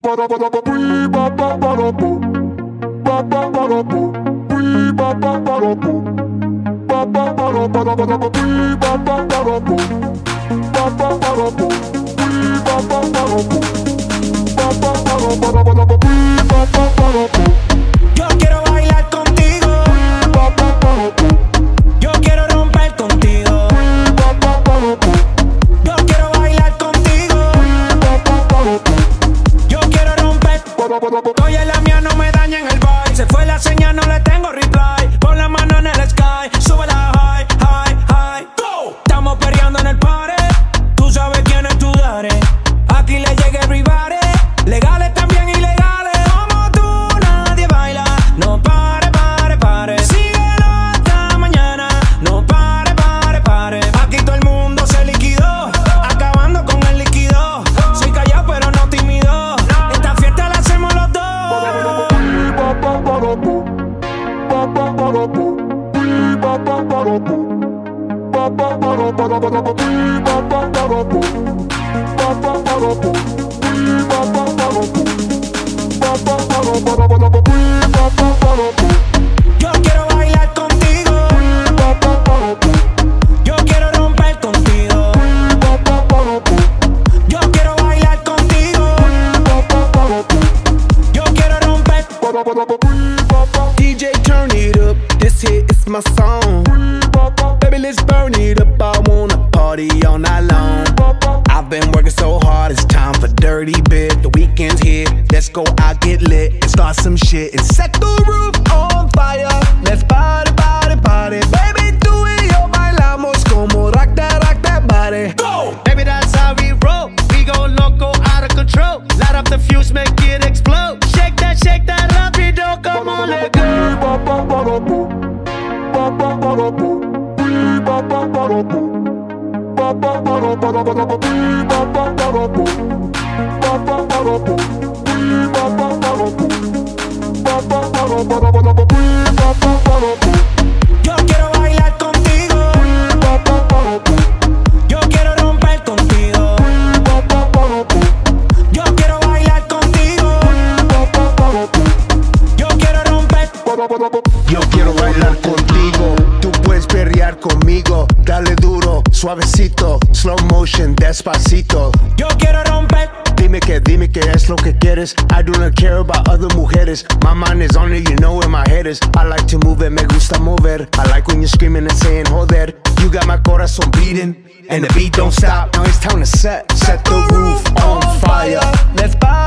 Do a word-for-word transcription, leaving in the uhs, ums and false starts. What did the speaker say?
Yo quiero bailar contigo. Yo quiero romper contigo. Yo quiero bailar contigo. Yo quiero romper. Oye, la mía no me daña en el vibe. Se fue la señal, no le tengo reply. Pon la mano en el sky, sube la high, high, high. Go. Estamos perreando en el party. Tú sabes quién es tu daddy. Aquí le llega everybody. Legales también ilegales. Como tú nadie baila. No pare, pare, pare. Síguelo hasta mañana. No pare, pare, pare. Aquí todo el mundo se liquidó, acabando con el líquido. Soy callado pero no tímido. Esta fiesta la hacemos los dos. Yo quiero bailar contigo. Yo quiero romper contigo. Yo quiero bailar contigo. Yo quiero romper. D J, turn it up. This hit is my song. Baby, let's burn it up. I wanna party all night long. I've been working so hard, it's time for dirty bit. The weekend's here, let's go out, get lit, and start some shit and set the roof on fire. Let's party, party, party. Baby, tú y yo bailamos como rock that, rock that body. Go! Baby, that's how we roll. We go loco, out of control. Light up the fuse, make it explode. Shake that, shake that, rapido, come on, let go. Yo quiero bailar contigo. Yo quiero romper contigo. Yo quiero bailar contigo. Yo quiero romper. Yo quiero bailar contigo, tú puedes perrear conmigo. Dale duro, suavecito, slow motion, despacito. Yo quiero romper. Dime que, dime que es lo que quieres. I do not care about other mujeres. My mind is on it, you know where my head is. I like to move it, me gusta mover. I like when you're screaming and saying joder. You got my corazón beating, and the beat don't stop. Now it's time to set, set the roof on fire. Let's party.